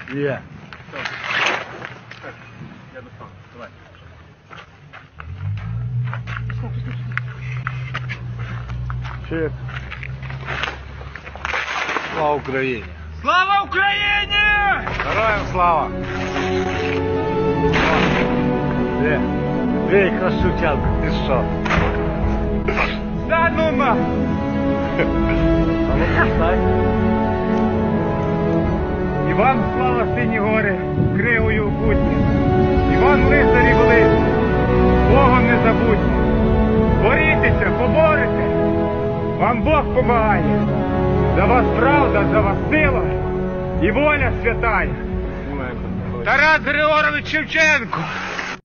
Є. Я достану. Давай. Чек. Слава Україні! Слава Україні! Героям слава! Де? Де якраз Шевченко? Ти що? Да ну на! А ну постай. Іван слава сині гори, кривою окутні. Іван лицарі великі, Богом не забудьте. Борітеся, поборете, вам Бог помагає. За вас правда, за вас сила і воля святая. Тарас Григорович Шевченко!